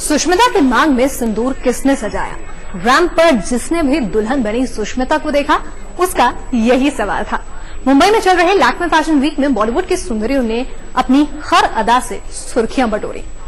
सुष्मिता के मांग में सिंदूर किसने सजाया? रैंप पर जिसने भी दुल्हन बनी सुष्मिता को देखा, उसका यही सवाल था। मुंबई में चल रहे लैक्मे फैशन वीक में बॉलीवुड की सुंदरियों ने अपनी हर अदा से सुर्खियां बटोरी।